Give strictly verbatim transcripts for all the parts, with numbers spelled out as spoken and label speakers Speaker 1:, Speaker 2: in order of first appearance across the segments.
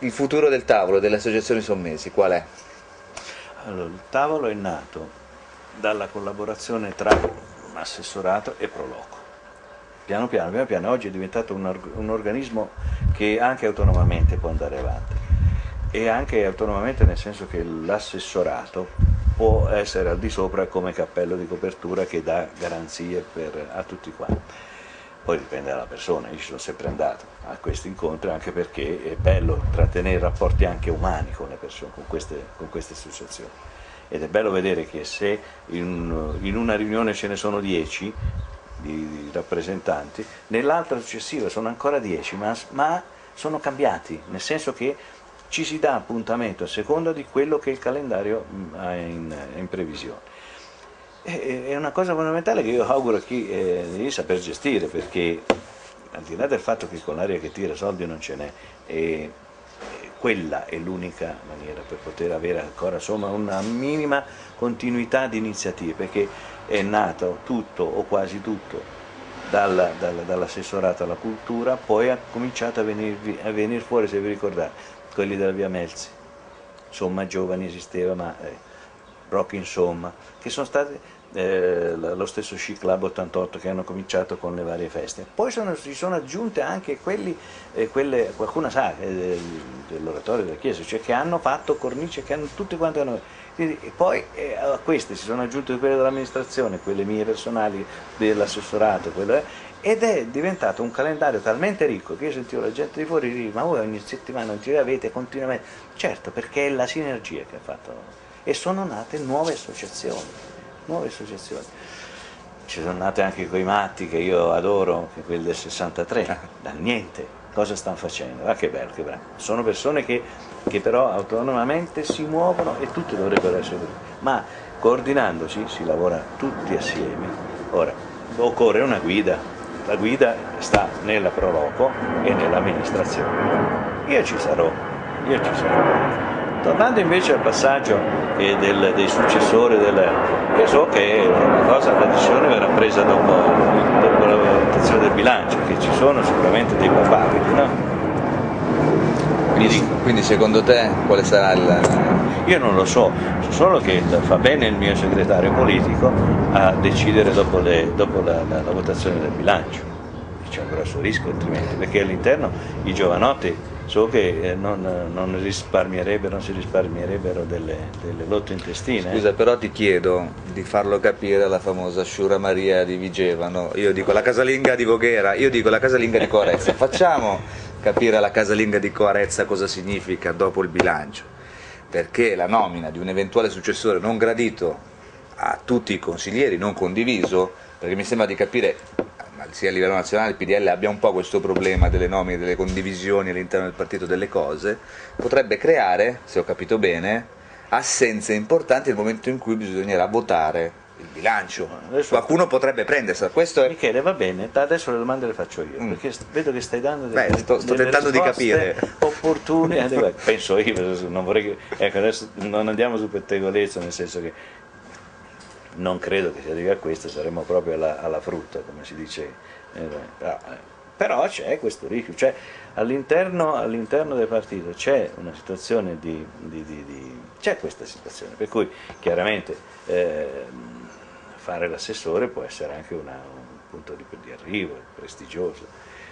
Speaker 1: il futuro del tavolo, delle associazioni sommesi, qual è?
Speaker 2: Allora, il tavolo è nato dalla collaborazione tra assessorato e Proloco. Piano piano, piano piano, oggi è diventato un, org un organismo che anche autonomamente può andare avanti, e anche autonomamente nel senso che l'assessorato può essere al di sopra come cappello di copertura che dà garanzie per, a tutti quanti. Poi dipende dalla persona, io ci sono sempre andato a questi incontri anche perché è bello trattenere rapporti anche umani con le persone, con queste, con queste associazioni. Ed è bello vedere che se in, in una riunione ce ne sono dieci di, di rappresentanti, nell'altra successiva sono ancora dieci, ma, ma sono cambiati, nel senso che ci si dà appuntamento a seconda di quello che il calendario ha in, in previsione. È una cosa fondamentale che io auguro a chi eh, di saper gestire, perché al di là del fatto che con l'aria che tira soldi non ce n'è, e quella è l'unica maniera per poter avere ancora insomma una minima continuità di iniziative, perché è nato tutto o quasi tutto dal, dal, dall'assessorato alla cultura, poi ha cominciato a venire, a venire fuori, se vi ricordate, quelli della via Melzi, insomma giovani esisteva, ma eh, Rock Insomma, che sono stati eh, lo stesso Sci Club ottantotto che hanno cominciato con le varie feste. Poi sono, si sono aggiunte anche quelli, eh, quelle, qualcuna sa, eh, dell'oratorio della Chiesa, cioè che hanno fatto cornice, che hanno tutte quante hanno, e poi eh, a queste si sono aggiunte quelle dell'amministrazione, quelle mie personali dell'assessorato, quelle, ed è diventato un calendario talmente ricco che io sentivo la gente di fuori dire: ma voi ogni settimana non ce l'avete continuamente? Certo, perché è la sinergia che ha fatto. E sono nate nuove associazioni, nuove associazioni. Ci sono nate anche quei matti che io adoro, che quelli del sessantatré, dal niente, cosa stanno facendo? Ah, che bello, che bravo. Sono persone che, che però autonomamente si muovono, e tutti dovrebbero essere così, ma coordinandosi si lavora tutti assieme. Ora, occorre una guida, la guida sta nella Proloco e nell'amministrazione. Io ci sarò, io ci sarò. Tornando invece al passaggio eh, del, dei successori, del, io so che una cosa, la decisione verrà presa dopo, dopo la votazione del bilancio, che ci sono sicuramente dei papabili, no?
Speaker 1: Quindi, quindi secondo te quale sarà il...
Speaker 2: Io non lo so, so solo che fa bene il mio segretario politico a decidere dopo, le, dopo la, la, la votazione del bilancio. C'è un grosso rischio altrimenti, perché all'interno i giovanotti so che non, non risparmierebbero, non si risparmierebbero delle, delle lotte intestine.
Speaker 1: Scusa, però ti chiedo di farlo capire alla famosa Sciura Maria di Vigevano. Io dico la casalinga di Voghera, io dico la casalinga di Coarezza. Facciamo capire alla casalinga di Coarezza cosa significa dopo il bilancio, perché la nomina di un eventuale successore non gradito a tutti i consiglieri, non condiviso, perché mi sembra di capire sia a livello nazionale il P D L abbia un po' questo problema delle nomine, delle condivisioni all'interno del partito delle cose, potrebbe creare, se ho capito bene, assenze importanti nel momento in cui bisognerà votare il bilancio. Adesso qualcuno potrebbe prendersela. Questo è...
Speaker 2: Michele, va bene, adesso le domande le faccio io, mm. perché vedo che stai dando delle,
Speaker 1: Beh, sto, sto
Speaker 2: delle
Speaker 1: tentando di capire
Speaker 2: opportune, penso io, non vorrei che, ecco, adesso non andiamo su pettegolezzo, nel senso che non credo che si arrivi a questo, saremmo proprio alla, alla frutta, come si dice, eh, però, eh, però c'è questo rischio, cioè all'interno all'interno del partito c'è una situazione di, di, di, di c'è questa situazione, per cui chiaramente eh, fare l'assessore può essere anche una, un punto di, di arrivo prestigioso.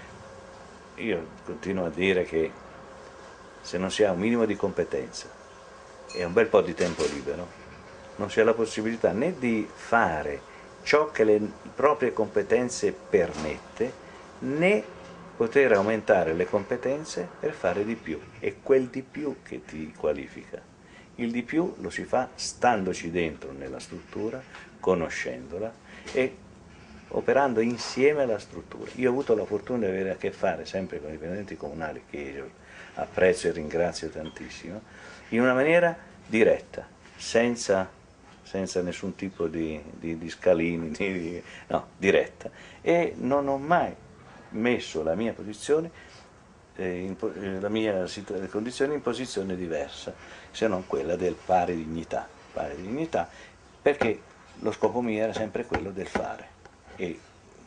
Speaker 2: Io continuo a dire che se non si ha un minimo di competenza e un bel po' di tempo libero, non si ha la possibilità né di fare ciò che le proprie competenze permette, né poter aumentare le competenze per fare di più. È quel di più che ti qualifica. Il di più lo si fa standoci dentro nella struttura, conoscendola e operando insieme alla struttura. Io ho avuto la fortuna di avere a che fare sempre con i dipendenti comunali, che io apprezzo e ringrazio tantissimo, in una maniera diretta, senza senza nessun tipo di, di, di scalini, di, di, no, diretta, e non ho mai messo la mia posizione, eh, in, la mia condizione in posizione diversa, se non quella del pari dignità, pari dignità, perché lo scopo mio era sempre quello del fare, e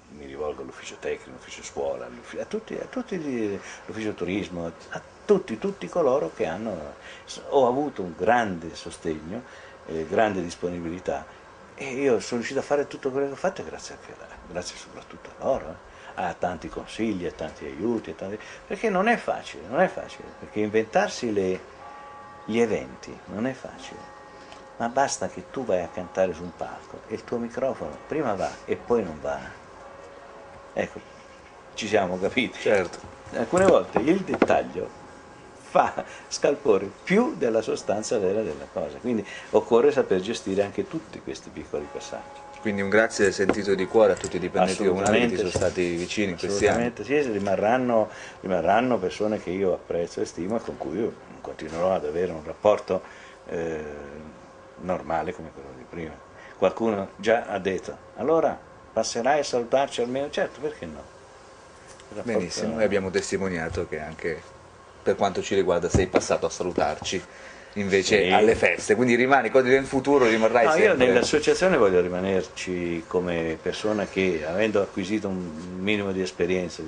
Speaker 2: mi rivolgo all'ufficio tecnico, all'ufficio scuola, a tutti, a tutti l'ufficio turismo, a tutti, tutti coloro che hanno, ho avuto un grande sostegno, eh, grande disponibilità, e io sono riuscito a fare tutto quello che ho fatto grazie, anche a, grazie soprattutto a loro, eh. A tanti consigli, a tanti aiuti, a tanti, perché non è facile, non è facile, perché inventarsi le, gli eventi non è facile, ma basta che tu vai a cantare su un palco e il tuo microfono prima va e poi non va. Ecco, ci siamo capiti.
Speaker 1: Certo.
Speaker 2: Alcune volte il dettaglio fa scalpore più della sostanza vera della cosa, quindi occorre saper gestire anche tutti questi piccoli passaggi.
Speaker 1: Quindi un grazie sentito di cuore a tutti i dipendenti comunali che ti sono stati vicini in questi anni.
Speaker 2: Assolutamente sì, rimarranno, rimarranno persone che io apprezzo e stimo e con cui io continuerò ad avere un rapporto eh, normale come quello di prima. Qualcuno già ha detto, allora passerai a salutarci almeno? Certo, perché no? Rapporto...
Speaker 1: Benissimo, noi abbiamo testimoniato che anche per quanto ci riguarda sei passato a salutarci invece sì. alle feste, quindi rimani, nel futuro rimarrai
Speaker 2: no,
Speaker 1: sempre.
Speaker 2: Io nell'associazione voglio rimanerci come persona che, avendo acquisito un minimo di esperienza,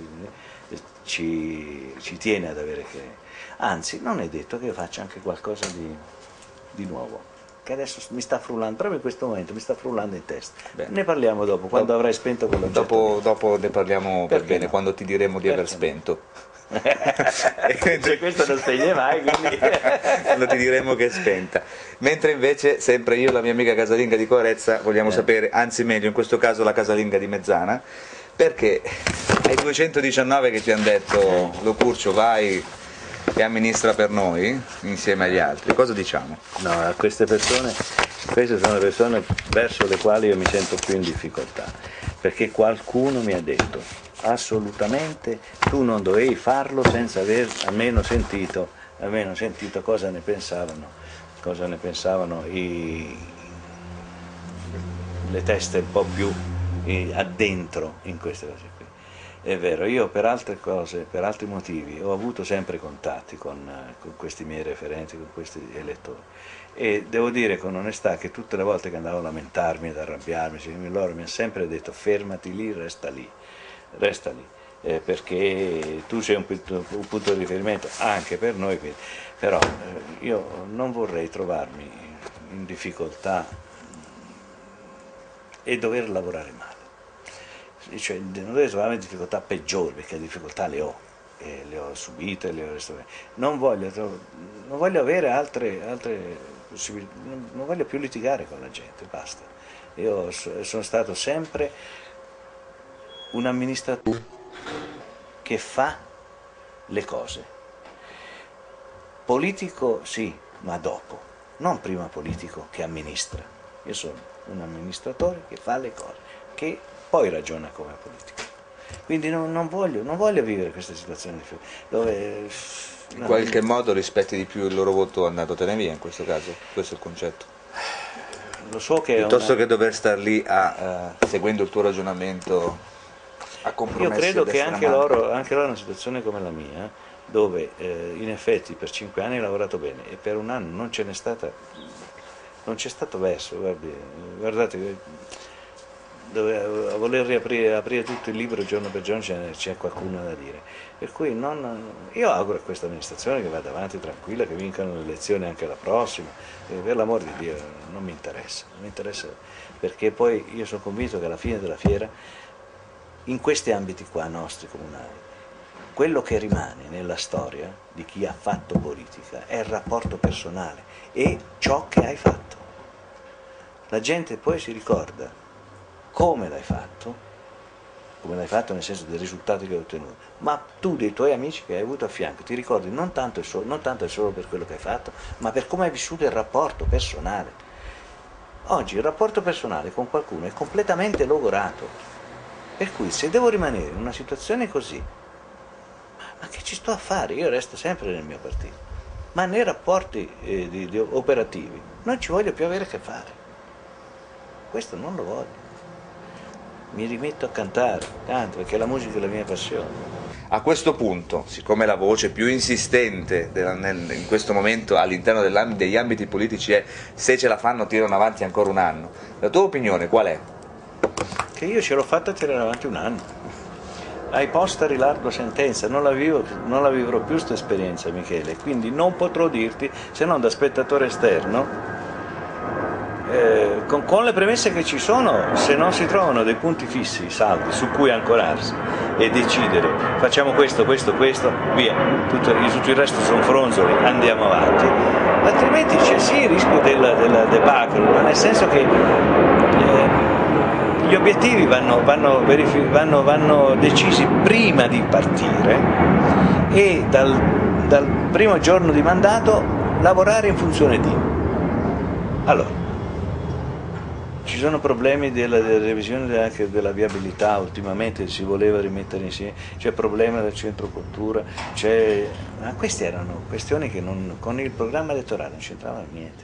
Speaker 2: ci, ci tiene ad avere che, anzi non è detto che io faccia anche qualcosa di, di nuovo, che adesso mi sta frullando, proprio in questo momento mi sta frullando in testa. Bene. Ne parliamo dopo, quando dopo, avrai spento quell'oggetto.
Speaker 1: Dopo, dopo ne parliamo per bene, no? Quando ti diremo di
Speaker 2: Perché
Speaker 1: aver spento.
Speaker 2: No? Cioè, questo non spegne mai, quindi
Speaker 1: quando ti diremo che è spenta. Mentre invece sempre io e la mia amica casalinga di Coarezza vogliamo eh. sapere, anzi meglio in questo caso la casalinga di Mezzana, perché ai duecentodiciannove che ti hanno detto lo Curcio vai e amministra per noi insieme agli altri, cosa diciamo?
Speaker 2: No, a queste persone, queste sono le persone verso le quali io mi sento più in difficoltà, perché qualcuno mi ha detto assolutamente tu non dovevi farlo senza aver almeno sentito, almeno sentito cosa ne pensavano, cosa ne pensavano i, le teste un po' più addentro in queste cose qui. È vero, io per altre cose, per altri motivi, ho avuto sempre contatti con, con questi miei referenti, con questi elettori, e devo dire con onestà che tutte le volte che andavo a lamentarmi, ad arrabbiarmi, loro mi hanno sempre detto fermati lì, resta lì. Resta lì, eh, perché tu sei un, un punto di riferimento anche per noi, quindi, però eh, io non vorrei trovarmi in difficoltà e dover lavorare male, cioè, non dovrei trovarmi in difficoltà peggiori, perché difficoltà le ho, e le ho subite, le ho restaurate. Non voglio, non voglio avere altre, altre possibilità, non voglio più litigare con la gente, basta. Io sono stato sempre un amministratore che fa le cose. Politico sì, ma dopo, non prima politico che amministra. Io sono un amministratore che fa le cose, che poi ragiona come politico. Quindi non, non, voglio, non voglio vivere questa situazione dove...
Speaker 1: In qualche modo rispetti di più il loro voto andandotene via in questo caso, questo è il concetto.
Speaker 2: Lo so che
Speaker 1: piuttosto
Speaker 2: una...
Speaker 1: che dover star lì a, uh, seguendo il tuo ragionamento a compromessi.
Speaker 2: Io credo che anche loro, anche loro in una situazione come la mia, dove eh, in effetti per cinque anni ho lavorato bene e per un anno non ce n'è stata, non c'è stato verso, guardi, guardate, dove, a voler riaprire aprire tutto il libro giorno per giorno c'è qualcuno da dire. Per cui non, io auguro a questa amministrazione che vada avanti tranquilla, che vincano le elezioni anche la prossima, e per l'amor di Dio non mi interessa, non mi interessa, perché poi io sono convinto che alla fine della fiera in questi ambiti qua nostri comunali, quello che rimane nella storia di chi ha fatto politica è il rapporto personale e ciò che hai fatto. La gente poi si ricorda come l'hai fatto, come l'hai fatto nel senso dei risultati che hai ottenuto, ma tu dei tuoi amici che hai avuto a fianco ti ricordi non tanto e solo, non tanto e solo per quello che hai fatto, ma per come hai vissuto il rapporto personale. Oggi il rapporto personale con qualcuno è completamente logorato. Per cui se devo rimanere in una situazione così, ma che ci sto a fare? Io resto sempre nel mio partito, ma nei rapporti eh, di, di operativi non ci voglio più avere a che fare. Questo non lo voglio. Mi rimetto a cantare, canto, perché la musica è la mia passione.
Speaker 1: A questo punto, siccome la voce più insistente in questo momento all'interno degli ambiti politici è se ce la fanno tirano avanti ancora un anno, la tua opinione qual è?
Speaker 2: che io ce l'ho fatta tirare avanti un anno. Ai posteri largo sentenza, non la, vivo, non la vivrò più questa esperienza, Michele, quindi non potrò dirti, se non da spettatore esterno, eh, con, con le premesse che ci sono, se non si trovano dei punti fissi, saldi, su cui ancorarsi e decidere, facciamo questo, questo, questo, via, tutto, tutto il resto sono fronzoli, andiamo avanti, altrimenti c'è sì il rischio della, della debacle, nel senso che eh, gli obiettivi vanno, vanno, vanno, vanno decisi prima di partire e dal, dal primo giorno di mandato lavorare in funzione di. Allora, ci sono problemi della, della revisione anche della viabilità, ultimamente si voleva rimettere insieme, c'è problema del centro cultura, c'è... ma queste erano questioni che non, con il programma elettorale non c'entravano niente.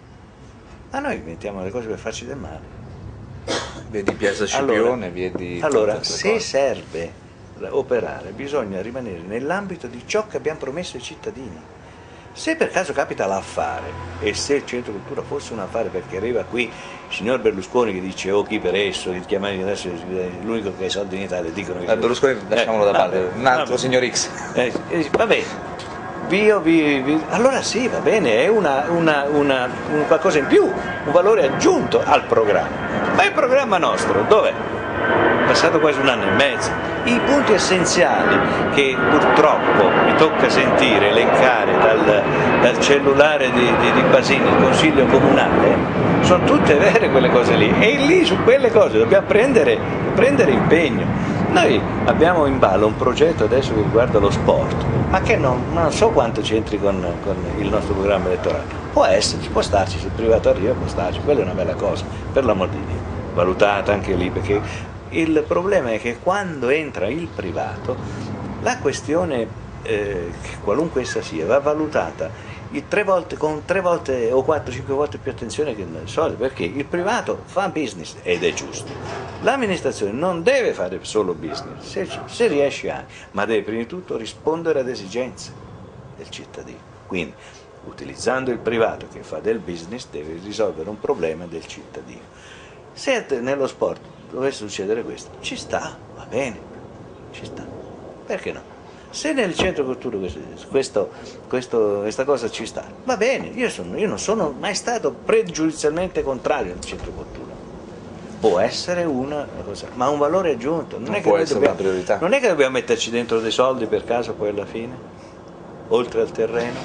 Speaker 2: Ma noi inventiamo le cose per farci del male.
Speaker 1: Vedi Piazza Scipione, allora, vedi...
Speaker 2: Allora, se serve operare, bisogna rimanere nell'ambito di ciò che abbiamo promesso ai cittadini. Se per caso capita l'affare, e se il centro cultura fosse un affare perché arriva qui il signor Berlusconi che dice oh chi per esso, che chiamano adesso l'unico che ha i soldi in Italia, dicono che...
Speaker 1: Eh, Berlusconi lasciamolo eh, da parte, vabbè, un altro vabbè. Signor X.
Speaker 2: Eh, eh, va bene, vi, vi, vi, allora sì, va bene, è una, una, una, un qualcosa in più, un valore aggiunto al programma. Ma il programma nostro dov'è? È passato quasi un anno e mezzo. I punti essenziali che purtroppo mi tocca sentire, elencare dal, dal cellulare di, di, di Basini, il consiglio comunale, sono tutte vere quelle cose lì. E lì su quelle cose dobbiamo prendere, prendere impegno. Noi abbiamo in ballo un progetto adesso che riguarda lo sport, ma che non, non so quanto c'entri con, con il nostro programma elettorale. Può esserci, può starci, se il privato arriva può starci, quella è una bella cosa, per l'amor di Dio, valutata anche lì, perché il problema è che quando entra il privato, la questione, eh, qualunque essa sia, va valutata il tre volte, con tre volte o quattro cinque volte più attenzione che nel solito, perché il privato fa business ed è giusto. L'amministrazione non deve fare solo business, se, se riesce anche, ma deve prima di tutto rispondere ad esigenze del cittadino. Quindi, utilizzando il privato che fa del business, deve risolvere un problema del cittadino. Se nello sport dovesse succedere questo, ci sta, va bene, ci sta, perché no? Se nel centro cultura questo, questo, questa cosa ci sta, va bene, io, sono, io non sono mai stato pregiudizialmente contrario al centro cultura. Può essere una cosa, ma un valore aggiunto, non, non è che
Speaker 1: può
Speaker 2: noi
Speaker 1: essere
Speaker 2: dobbiamo,
Speaker 1: una priorità.
Speaker 2: Non è che dobbiamo metterci dentro dei soldi per caso poi alla fine, oltre al terreno.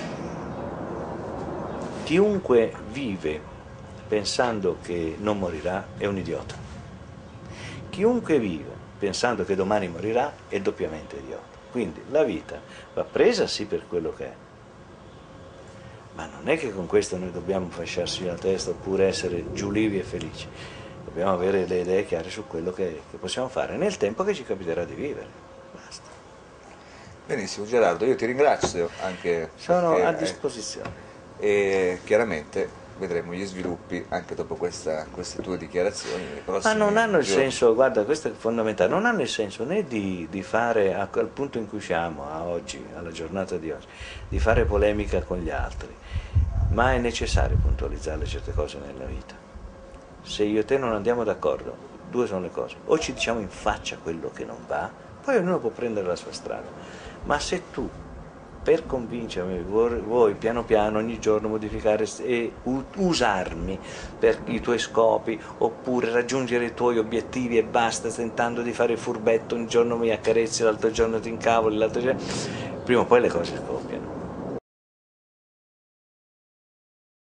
Speaker 2: Chiunque vive pensando che non morirà è un idiota. Chiunque vive pensando che domani morirà è doppiamente idiota. Quindi la vita va presa sì per quello che è, ma non è che con questo noi dobbiamo fasciarci la testa oppure essere giulivi e felici. Dobbiamo avere le idee chiare su quello che, che possiamo fare nel tempo che ci capiterà di vivere. Basta.
Speaker 1: Benissimo Gerardo, io ti ringrazio anche.
Speaker 2: Sono
Speaker 1: perché,
Speaker 2: a disposizione.
Speaker 1: Eh, e chiaramente vedremo gli sviluppi anche dopo questa, queste tue dichiarazioni.
Speaker 2: Ma non hanno il senso, guarda, questo è fondamentale, non hanno il senso né di, di fare, al punto in cui siamo, a oggi, alla giornata di oggi, di fare polemica con gli altri, ma è necessario puntualizzare certe cose nella vita. Se io e te non andiamo d'accordo, due sono le cose, o ci diciamo in faccia quello che non va, poi ognuno può prendere la sua strada, ma se tu per convincermi vuoi, vuoi piano piano ogni giorno modificare e usarmi per i tuoi scopi oppure raggiungere i tuoi obiettivi e basta, tentando di fare il furbetto, un giorno mi accarezzi, l'altro giorno ti incavoli, l'altro giorno... prima o poi le cose scoppiano.